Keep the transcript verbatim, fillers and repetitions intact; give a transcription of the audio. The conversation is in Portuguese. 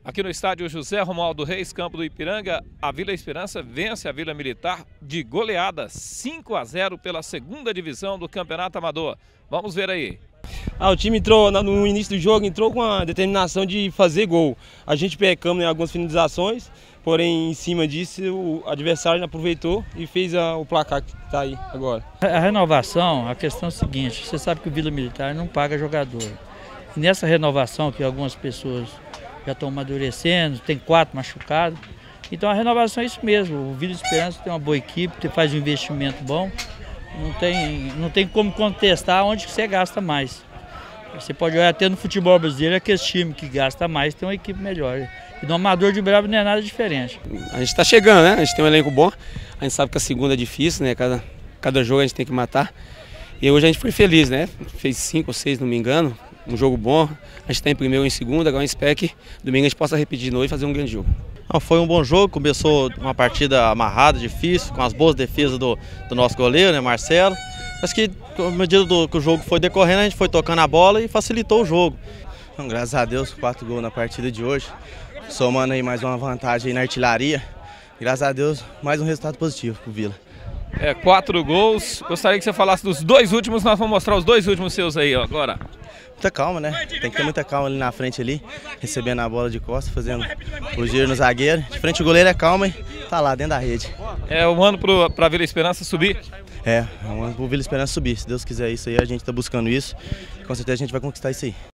Aqui no estádio José Romualdo Reis, campo do Ipiranga, a Vila Esperança vence a Vila Militar de goleada cinco a zero pela segunda divisão do Campeonato Amador. Vamos ver aí. Ah, o time entrou no início do jogo, entrou com a determinação de fazer gol. A gente pecamos em algumas finalizações, porém em cima disso o adversário aproveitou e fez a, o placar que está aí agora. A renovação, a questão é a seguinte, você sabe que o Vila Militar não paga jogador. E nessa renovação que algumas pessoas já estão amadurecendo, tem quatro machucados, então a renovação é isso mesmo. O Vila Esperança tem uma boa equipe, faz um investimento bom, não tem, não tem como contestar onde que você gasta mais. Você pode olhar até no futebol brasileiro, aquele time que gasta mais tem uma equipe melhor. E no Amador de Brabo não é nada diferente. A gente está chegando, né? A gente tem um elenco bom, a gente sabe que a segunda é difícil, né? Cada, cada jogo a gente tem que matar. E hoje a gente foi feliz, né? Fez cinco ou seis, não me engano. Um jogo bom, a gente está em primeiro ou em segundo, agora em spec, domingo a gente possa repetir de novo e fazer um grande jogo. Foi um bom jogo, começou uma partida amarrada, difícil, com as boas defesas do, do nosso goleiro, né, Marcelo. Mas que, à medida do, que o jogo foi decorrendo, a gente foi tocando a bola e facilitou o jogo. Então, graças a Deus, quatro gols na partida de hoje, somando aí mais uma vantagem aí na artilharia. Graças a Deus, mais um resultado positivo pro Vila. É, quatro gols, gostaria que você falasse dos dois últimos, nós vamos mostrar os dois últimos seus aí ó, agora. Muita calma, né? Tem que ter muita calma ali na frente ali, recebendo a bola de costas, fazendo o giro no zagueiro. De frente o goleiro é calma e tá lá dentro da rede. É um ano para a Vila Esperança subir? É, é um ano para o Vila Esperança subir. Se Deus quiser isso aí, a gente tá buscando isso. Com certeza a gente vai conquistar isso aí.